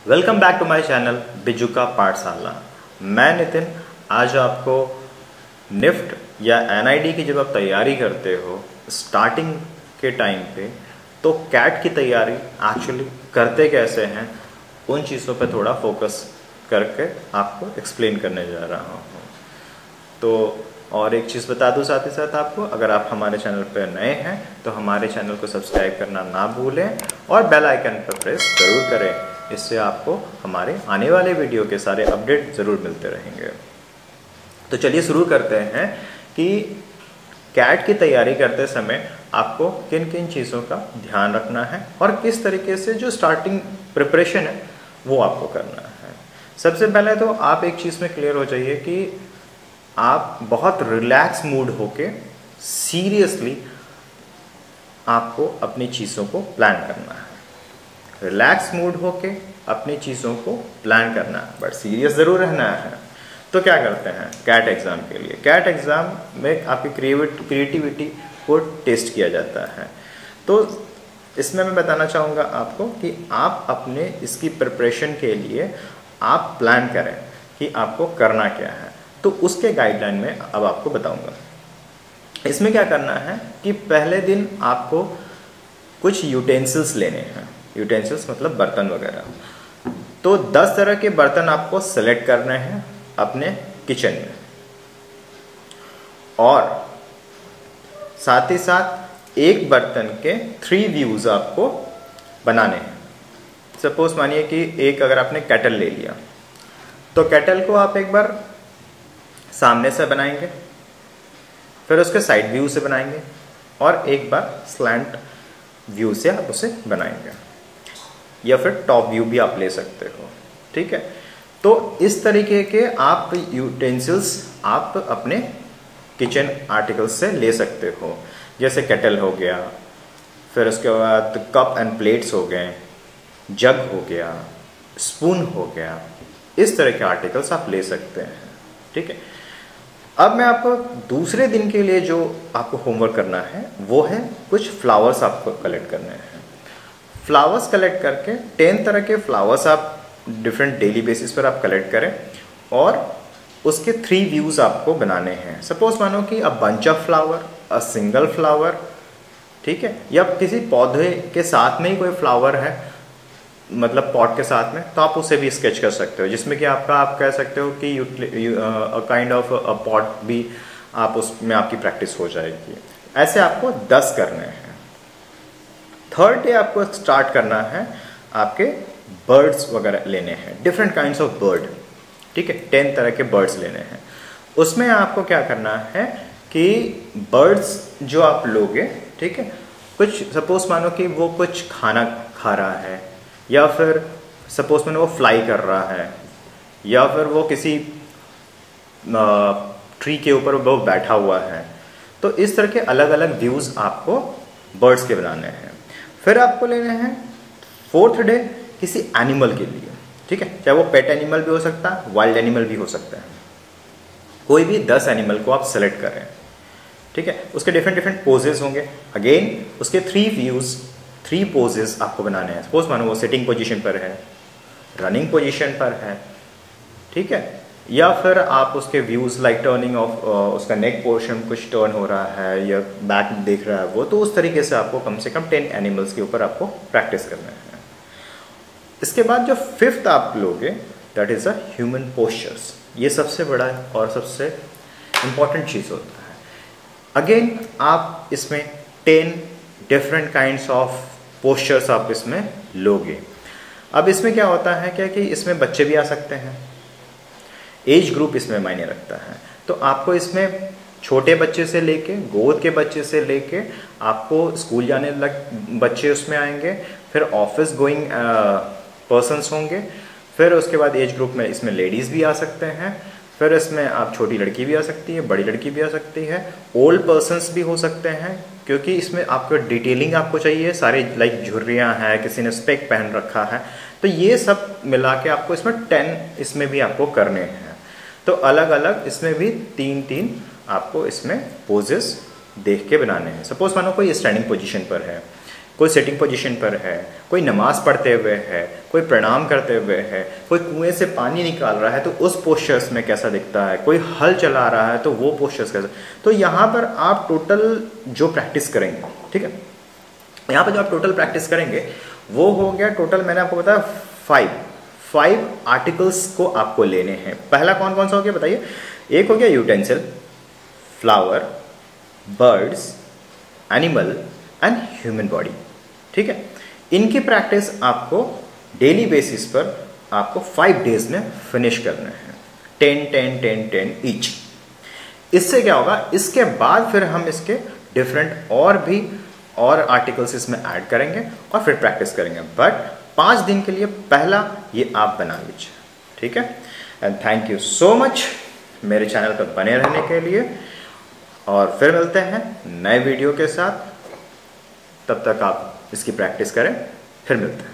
Welcome back to my channel Biju का पाठशाला। मैं नितिन आज आपको निफ्ट या एनआईडी की जब आप तैयारी करते हो स्टार्टिंग के टाइम पे, तो कैट की तैयारी एक्चुअली करते कैसे हैं उन चीज़ों पे थोड़ा फोकस करके आपको एक्सप्लेन करने जा रहा हूँ। तो और एक चीज़ बता दूँ साथ ही साथ आपको, अगर आप हमारे चैनल पर नए हैं तो हमारे चैनल को सब्सक्राइब करना ना भूलें और बेल आइकन पर प्रेस ज़रूर करें। इससे आपको हमारे आने वाले वीडियो के सारे अपडेट ज़रूर मिलते रहेंगे। तो चलिए शुरू करते हैं कि कैट की तैयारी करते समय आपको किन किन चीज़ों का ध्यान रखना है और किस तरीके से जो स्टार्टिंग प्रिपरेशन है वो आपको करना है। सबसे पहले तो आप एक चीज़ में क्लियर हो जाइए कि आप बहुत रिलैक्स मूड होके सीरियसली आपको अपनी चीज़ों को प्लान करना है। रिलैक्स मूड होके अपनी चीज़ों को प्लान करना है, बट सीरियस ज़रूर रहना है। तो क्या करते हैं कैट एग्ज़ाम के लिए, कैट एग्ज़ाम में आपकी क्रिएटिविटी को टेस्ट किया जाता है। तो इसमें मैं बताना चाहूँगा आपको कि आप अपने इसकी प्रिपरेशन के लिए आप प्लान करें कि आपको करना क्या है। तो उसके गाइडलाइन में अब आपको बताऊँगा। इसमें क्या करना है कि पहले दिन आपको कुछ यूटेंसिल्स लेने हैं। यूटेंसिल्स मतलब बर्तन वगैरह। तो 10 तरह के बर्तन आपको सेलेक्ट करने हैं अपने किचन में, और साथ ही साथ एक बर्तन के 3 व्यूज आपको बनाने हैं। सपोज मानिए कि एक अगर आपने केटल ले लिया तो केटल को आप एक बार सामने से बनाएंगे, फिर उसके साइड व्यू से बनाएंगे और एक बार स्लैंट व्यू से आप उसे बनाएंगे, या फिर टॉप व्यू भी आप ले सकते हो। ठीक है, तो इस तरीके के आप यूटेंसिल्स आप अपने किचन आर्टिकल्स से ले सकते हो। जैसे केटल हो गया, फिर उसके बाद कप एंड प्लेट्स हो गए, जग हो गया, स्पून हो गया, इस तरह के आर्टिकल्स आप ले सकते हैं। ठीक है, अब मैं आपको दूसरे दिन के लिए जो आपको होमवर्क करना है वो है कुछ फ्लावर्स आपको कलेक्ट करने हैं। फ्लावर्स कलेक्ट करके 10 तरह के फ्लावर्स आप डिफरेंट डेली बेसिस पर आप कलेक्ट करें और उसके 3 व्यूज आपको बनाने हैं। सपोज मानो कि a bunch of flower, a single flower, ठीक है, या किसी पौधे के साथ में ही कोई फ्लावर है, मतलब पॉट के साथ में, तो आप उसे भी स्केच कर सकते हो, जिसमें कि आप कह सकते हो कि काइंड ऑफ अ पॉट भी आप उसमें आपकी प्रैक्टिस हो जाएगी। ऐसे आपको 10 करने हैं। थर्ड डे आपको स्टार्ट करना है, आपके बर्ड्स वगैरह लेने हैं, डिफरेंट काइंड्स ऑफ बर्ड। ठीक है, 10 तरह के बर्ड्स लेने हैं। उसमें आपको क्या करना है कि बर्ड्स जो आप लोगे, ठीक है, कुछ सपोज मानो कि वो कुछ खाना खा रहा है, या फिर सपोज मानो वो फ्लाई कर रहा है, या फिर वो किसी ट्री के ऊपर वो बैठा हुआ है। तो इस तरह के अलग अलग व्यूज आपको बर्ड्स के बनाने हैं। फिर आपको लेने हैं 4th डे किसी एनिमल के लिए। ठीक है, चाहे वो पेट एनिमल भी हो सकता है, वाइल्ड एनिमल भी हो सकता है, कोई भी 10 एनिमल को आप सेलेक्ट करें। ठीक है, उसके डिफरेंट पोजेस होंगे। अगेन उसके 3 व्यूज, 3 पोजेस आपको बनाने हैं। सपोज मानो वो सिटिंग पोजीशन पर है, रनिंग पोजीशन पर है, ठीक है, या फिर आप उसके व्यूज लाइक टर्निंग ऑफ उसका नेक पोर्शन कुछ टर्न हो रहा है या बैक देख रहा है वो, तो उस तरीके से आपको कम से कम 10 एनिमल्स के ऊपर आपको प्रैक्टिस करना है। इसके बाद जो 5th आप लोगे that is a human postures. ये सबसे बड़ा और सबसे इंपॉर्टेंट चीज़ होता है। अगेन आप इसमें 10 डिफरेंट काइंड्स ऑफ पोस्चर्स आप इसमें लोगे। अब इसमें क्या होता है क्या कि इसमें बच्चे भी आ सकते हैं, एज ग्रुप इसमें मायने रखता है। तो आपको इसमें छोटे बच्चे से लेके, गोद के बच्चे से लेके, आपको स्कूल जाने लग बच्चे उसमें आएंगे, फिर ऑफिस गोइंग पर्सन्स होंगे, फिर उसके बाद एज ग्रुप में इसमें लेडीज़ भी आ सकते हैं, फिर इसमें आप छोटी लड़की भी आ सकती है, बड़ी लड़की भी आ सकती है, ओल्ड पर्सन्स भी हो सकते हैं, क्योंकि इसमें आपको डिटेलिंग आपको चाहिए। सारे लाइक झुर्रियाँ हैं, किसी ने स्पेक पहन रखा है, तो ये सब मिला के आपको इसमें 10 इसमें भी आपको करने हैं। तो अलग अलग इसमें भी 3-3 आपको इसमें पोजेस देख के बनाने हैं। सपोज मानो कोई स्टैंडिंग पोजीशन पर है, कोई सिटिंग पोजीशन पर है, कोई नमाज पढ़ते हुए है, कोई प्रणाम करते हुए है, कोई कुएं से पानी निकाल रहा है तो उस पोस्चर्स में कैसा दिखता है, कोई हल चला रहा है तो वो पोस्चर्स कैसा। तो यहाँ पर आप टोटल जो प्रैक्टिस करेंगे, ठीक है, यहाँ पर जो आप टोटल प्रैक्टिस करेंगे वो हो गया टोटल, मैंने आपको बताया 5 आर्टिकल्स को आपको लेने हैं। पहला कौन कौन सा हो गया बताइए? एक हो गया utensil, flower, birds, animal and human body, ठीक है। इनकी प्रैक्टिस आपको डेली बेसिस पर आपको 5 डेज में फिनिश करना है, 10 ईच। इससे क्या होगा, इसके बाद फिर हम इसके डिफरेंट और आर्टिकल्स इसमें ऐड करेंगे और फिर प्रैक्टिस करेंगे। बट 5 दिन के लिए पहला ये आप बना लीजिए, ठीक है। And thank you so much मेरे चैनल पर बने रहने के लिए, और फिर मिलते हैं नए वीडियो के साथ। तब तक आप इसकी प्रैक्टिस करें, फिर मिलते हैं।